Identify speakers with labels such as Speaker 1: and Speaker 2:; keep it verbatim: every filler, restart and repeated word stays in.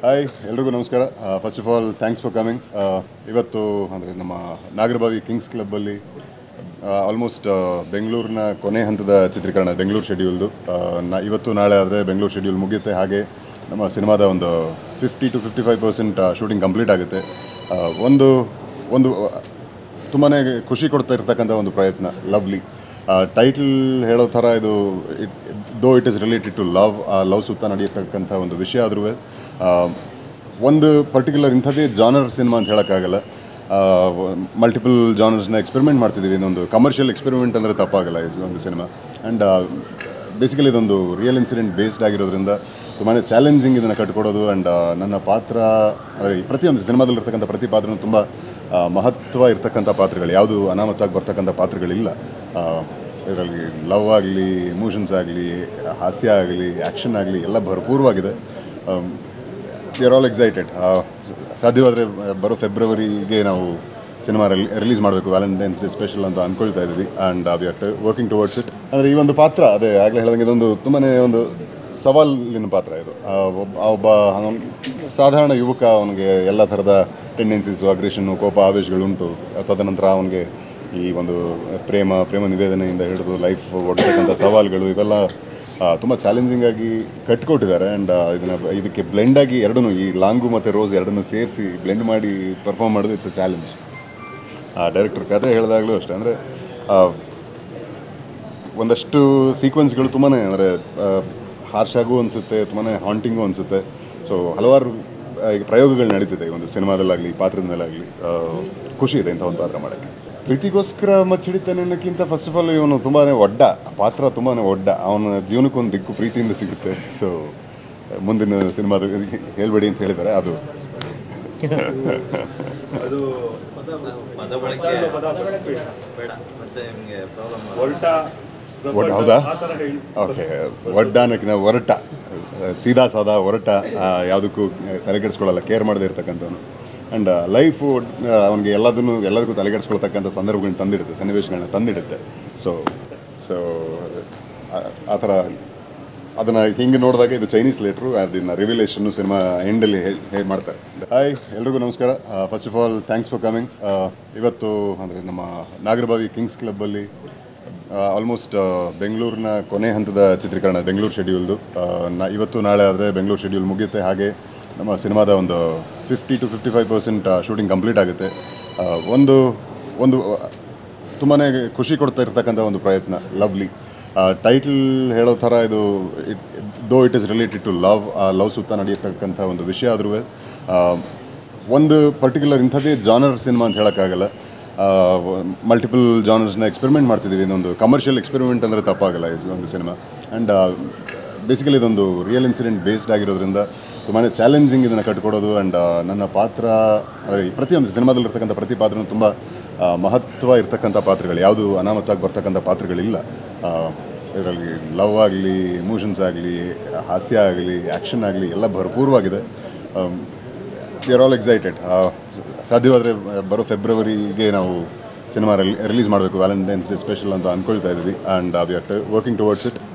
Speaker 1: Hi ಎಲ್ರಿಗೂ ನಮಸ್ಕಾರ. First of all thanks for coming. ಇವತ್ತು ಅಂದರೆ ನಮ್ಮ ನಾಗರಬಾವಿ ಕಿಂಗ್ಸ್ ಕ್ಲಬ್ಬಲ್ಲಿ ಆಲ್ಮೋಸ್ಟ್ ಬೆಂಗಳೂರಿನ ಕೊನೆ ಹಂತದ ಚಿತ್ರೀಕರಣ, ಬೆಂಗಳೂರು ಶೆಡ್ಯೂಲ್ದು. ನಾ ಇವತ್ತು ನಾಳೆ ಆದರೆ ಬೆಂಗಳೂರು ಶೆಡ್ಯೂಲ್ ಮುಗಿಯುತ್ತೆ. ಹಾಗೆ ನಮ್ಮ ಸಿನಿಮಾದ ಒಂದು fifty to fifty five percent shooting complete ಆಗುತ್ತೆ. ಒಂದು ಒಂದು ತುಂಬಾ ಖುಷಿ ಕೊಡ್ತಾ ಇರ್ತಕ್ಕಂಥ ಒಂದು ಪ್ರಯತ್ನ ಲವ್ಲಿ. ಟೈಟಲ್ ಹೇಳೋ ಥರ ಇದು it though it is related to love, ಆ ಲವ್ ಸುತ್ತ ನಡೆಯತಕ್ಕಂಥ ಒಂದು ವಿಷಯ ಆದರೂ ಒಂದು ಪರ್ಟಿಕ್ಯುಲರ್ ಇಂಥದ್ದೇ ಜಾನರ್ ಸಿನಿಮಾ ಅಂತ ಹೇಳೋಕ್ಕಾಗಲ್ಲ. ಮಲ್ಟಿಪಲ್ ಜಾನರ್ಸ್ನ ಎಕ್ಸ್ಪೆರಿಮೆಂಟ್ ಮಾಡ್ತಿದ್ದೀವಿ. ಇದೊಂದು ಕಮರ್ಷಿಯಲ್ ಎಕ್ಸ್ಪೆರಿಮೆಂಟ್ ಅಂದರೆ ತಪ್ಪಾಗಲ್ಲ ಇದು ಒಂದು ಸಿನಿಮಾ. ಆ್ಯಂಡ್ ಬೇಸಿಕಲಿ ಇದೊಂದು ರಿಯಲ್ ಇನ್ಸಿಡೆಂಟ್ ಬೇಸ್ಡ್ ಆಗಿರೋದ್ರಿಂದ ತುಂಬಾ ಚಾಲೆಂಜಿಂಗ್ ಇದನ್ನು ಕಟ್ಕೊಡೋದು. ಆ್ಯಂಡ್ ನನ್ನ ಪಾತ್ರ ಅಂದರೆ ಪ್ರತಿಯೊಂದು ಸಿನಿಮಾದಲ್ಲಿರ್ತಕ್ಕಂಥ ಪ್ರತಿ ಪಾತ್ರನೂ ತುಂಬ ಮಹತ್ವ ಇರ್ತಕ್ಕಂಥ ಪಾತ್ರಗಳು, ಯಾವುದು ಅನಾಮತ್ತಾಗಿ ಬರ್ತಕ್ಕಂಥ ಪಾತ್ರಗಳಿಲ್ಲ. ಇದರಲ್ಲಿ ಲವ್ ಆಗಲಿ, ಎಮೋಷನ್ಸ್ ಆಗಲಿ, ಹಾಸ್ಯ ಆಗಲಿ, ಆ್ಯಕ್ಷನ್ ಆಗಲಿ ಎಲ್ಲ ಭರಪೂರವಾಗಿದೆ. We are all excited. ಸಾಧ್ಯವಾದರೆ ಬರೋ ಫೆಬ್ರವರಿಗೆ ನಾವು ಸಿನಿಮಾ ರಿಲೀಸ್ ಮಾಡಬೇಕು, ವ್ಯಾಲೆಂಟೈನ್ಸ್ ಡೇ ಸ್ಪೆಷಲ್ ಅಂತ ಅಂದ್ಕೊಳ್ತಾ ಇದ್ದೀವಿ. And we are working towards it. ಅಂದರೆ ಈ ಒಂದು ಪಾತ್ರ ಅದೇ ಆಗಲೇ ಹೇಳಿದಂಗೆ ಇದೊಂದು ತುಂಬಾ ಒಂದು ಸವಾಲಿನ ಪಾತ್ರ ಇದು. ಒಬ್ಬ ಸಾಧಾರಣ ಯುವಕ, ಅವನಿಗೆ ಎಲ್ಲ ಥರದ ಟೆಂಡೆನ್ಸೀಸು, ಅಗ್ರೆಷನ್ನು, ಕೋಪ, ಆವೇಶಗಳುಂಟು. ತದನಂತರ ಅವನಿಗೆ ಈ ಒಂದು ಪ್ರೇಮ ಪ್ರೇಮ ನಿವೇದನೆಯಿಂದ ಹಿಡಿದು ಲೈಫ್ ಒಡ್ತಕ್ಕಂಥ ಸವಾಲುಗಳು ಇವೆಲ್ಲ ತುಂಬ ಚಾಲೆಂಜಿಂಗಾಗಿ ಕಟ್ಕೊಟ್ಟಿದ್ದಾರೆ. ಆ್ಯಂಡ್ ಇದನ್ನು ಇದಕ್ಕೆ ಬ್ಲೆಂಡಾಗಿ ಎರಡೂ, ಈ ಲಾಂಗು ಮತ್ತು ರೋಸ್ ಎರಡನ್ನೂ ಸೇರಿಸಿ ಬ್ಲೆಂಡ್ ಮಾಡಿ ಪರ್ಫಾರ್ಮ್ ಮಾಡೋದು ಇಟ್ಸ್ ಅ ಚಾಲೆಂಜ್. ಡೈರೆಕ್ಟರ್ ಕಥೆ ಹೇಳಿದಾಗಲೂ ಅಷ್ಟೇ, ಅಂದರೆ ಒಂದಷ್ಟು ಸೀಕ್ವೆನ್ಸ್ಗಳು ತುಂಬಾ ಅಂದರೆ ಹಾರ್ಷಾಗೂ ಅನಿಸುತ್ತೆ, ತುಂಬಾ ಹಾಂಟಿಂಗು ಅನಿಸುತ್ತೆ. ಸೊ ಹಲವಾರು ಈಗ ಪ್ರಯೋಗಗಳು ನಡೀತಿದೆ ಈ ಒಂದು ಸಿನಿಮಾದಲ್ಲಾಗಲಿ, ಪಾತ್ರದ ಮೇಲಾಗಲಿ. ಖುಷಿ ಇದೆ ಇಂಥ ಒಂದು ಪಾತ್ರ ಮಾಡೋಕ್ಕೆ. ಪ್ರೀತಿಗೋಸ್ಕರ ಮಚ್ಚಿಡಿತಾನೆ ಅನ್ನೋಕ್ಕಿಂತ ಫಸ್ಟ್ ಆಫ್ ಆಲ್ ಇವನು ತುಂಬಾ ಒಡ್ಡ ಪಾತ್ರ, ತುಂಬಾ ಒಡ್ಡ. ಅವನ ಜೀವನಕ್ಕೊಂದು ದಿಕ್ಕು ಪ್ರೀತಿಯಿಂದ ಸಿಗುತ್ತೆ. ಸೊ ಮುಂದಿನ ಸಿನಿಮಾದ ಹೇಳ್ಬೇಡಿ ಅಂತ ಹೇಳಿದ್ದಾರೆ. ಅದು ಹೌದಾ? ಓಕೆ, ಒಡ್ಡ ಅನ್ನೋಕ್ಕೆ ನಾವು ಹೊರಟ, ಸೀದಾ ಸಾದಾ ಹೊರಟ, ಯಾವುದಕ್ಕೂ ತಲೆಕೆಡಿಸ್ಕೊಳ್ಳಲ್ಲ, ಕೇರ್ ಮಾಡದೇ ಇರ್ತಕ್ಕಂಥವನು. ಆ್ಯಂಡ್ ಲೈಫು ಅವನಿಗೆ ಎಲ್ಲದನ್ನು ಎಲ್ಲದಕ್ಕೂ ತಲೆಗೆಡಿಸ್ಕೊಳ್ತಕ್ಕಂಥ ಸಂದರ್ಭಗಳನ್ನ ತಂದಿಡುತ್ತೆ, ಸನ್ನಿವೇಶಗಳನ್ನ ತಂದಿಡುತ್ತೆ. ಸೊ ಸೊ ಆ ಥರ ಅದನ್ನು ಹಿಂಗೆ ನೋಡಿದಾಗ ಇದು ಚೈನೀಸ್ ಲೇಟ್ರು, ಅದನ್ನು ರಿವಿಲೇಷನ್ನು ಸಿನಿಮಾ ಎಂಡಲ್ಲಿ ಹೇಳಿ ಮಾಡ್ತಾರೆ. ಹಾಯ್ ಎಲ್ರಿಗೂ ನಮಸ್ಕಾರ. First of all thanks for coming. ಇವತ್ತು ಅಂದರೆ ನಮ್ಮ ನಾಗರಬಾವಿ ಕಿಂಗ್ಸ್ ಕ್ಲಬ್ಬಲ್ಲಿ ಆಲ್ಮೋಸ್ಟ್ ಬೆಂಗಳೂರಿನ ಕೊನೆ ಹಂತದ ಚಿತ್ರೀಕರಣ, ಬೆಂಗಳೂರು ಶೆಡ್ಯೂಲ್ದು. ನಾ ಇವತ್ತು ನಾಳೆ ಆದರೆ ಬೆಂಗಳೂರು ಶೆಡ್ಯೂಲ್ ಮುಗಿಯುತ್ತೆ. ಹಾಗೆ ನಮ್ಮ ಸಿನಿಮಾದ ಒಂದು fifty to fifty five percent shooting complete ಆಗುತ್ತೆ. ಒಂದು ಒಂದು ತುಂಬಾ ಖುಷಿ ಕೊಡ್ತಾ ಇರ್ತಕ್ಕಂಥ ಒಂದು ಪ್ರಯತ್ನ ಲವ್ಲಿ. ಟೈಟಲ್ ಹೇಳೋ ಥರ ಇದು it though it is related to love, ಆ ಲವ್ ಸುತ್ತ ನಡೆಯತಕ್ಕಂಥ ಒಂದು ವಿಷಯ ಆದರೂ ಒಂದು ಪರ್ಟಿಕ್ಯುಲರ್ ಇಂಥದ್ದೇ ಜಾನರ್ ಸಿನಿಮಾ ಅಂತ ಹೇಳೋಕ್ಕಾಗಲ್ಲ. ಮಲ್ಟಿಪಲ್ ಜಾನರ್ಸ್ನ ಎಕ್ಸ್ಪೆರಿಮೆಂಟ್ ಮಾಡ್ತಿದ್ದೀವಿ. ಇದೊಂದು ಕಮರ್ಷಿಯಲ್ ಎಕ್ಸ್ಪೆರಿಮೆಂಟ್ ಅಂದರೆ ತಪ್ಪಾಗಲ್ಲ ಇದು ಒಂದು ಸಿನಿಮಾ. ಆ್ಯಂಡ್ ಬೇಸಿಕಲಿ ಇದೊಂದು ರಿಯಲ್ ಇನ್ಸಿಡೆಂಟ್ ಬೇಸ್ಡ್ ಆಗಿರೋದ್ರಿಂದ ತುಂಬಾ ಚಾಲೆಂಜಿಂಗ್ ಇದನ್ನು ಕಟ್ಕೊಡೋದು. ಆ್ಯಂಡ್ ನನ್ನ ಪಾತ್ರ ಅಂದರೆ ಪ್ರತಿಯೊಂದು ಸಿನಿಮಾದಲ್ಲಿರ್ತಕ್ಕಂಥ ಪ್ರತಿ ಪಾತ್ರನೂ ತುಂಬ ಮಹತ್ವ ಇರ್ತಕ್ಕಂಥ ಪಾತ್ರಗಳು, ಯಾವುದು ಅನಾಮತ್ತಾಗಿ ಬರ್ತಕ್ಕಂಥ ಪಾತ್ರಗಳಿಲ್ಲ. ಇದರಲ್ಲಿ ಲವ್ ಆಗಲಿ, ಎಮೋಷನ್ಸ್ ಆಗಲಿ, ಹಾಸ್ಯ ಆಗಲಿ, ಆ್ಯಕ್ಷನ್ ಆಗಲಿ ಎಲ್ಲ ಭರಪೂರವಾಗಿದೆ. We are all excited. ಸಾಧ್ಯವಾದರೆ ಬರೋ ಫೆಬ್ರವರಿಗೆ ನಾವು ಸಿನಿಮಾ ರಿಲೀಸ್ ಮಾಡಬೇಕು, ವ್ಯಾಲೆಂಟೈನ್ಸ್ ಡೇ ಸ್ಪೆಷಲ್ ಅಂತ ಅಂದ್ಕೊಳ್ತಾ ಇದ್ದೀವಿ. And we are working towards it.